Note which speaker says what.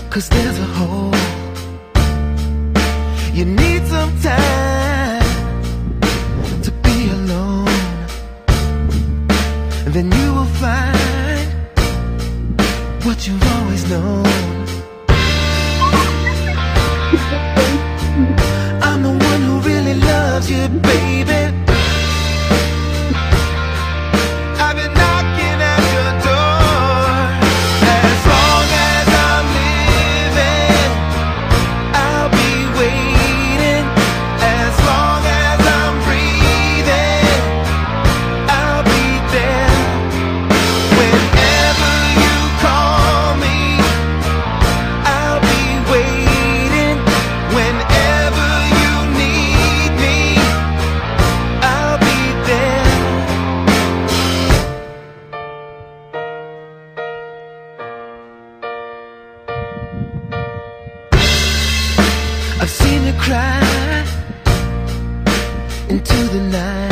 Speaker 1: 'cause there's a hole. You need some time to be alone, and then you will find what you've always known. I'm the one who really loves you, baby. I've been knocking at your door. As long as I'm living, I'll be waiting. As long as I'm breathing, I'll be there. Whenever you call me, I'll be waiting. Whenever you need me, I'll be there. I've seen you cry into the night.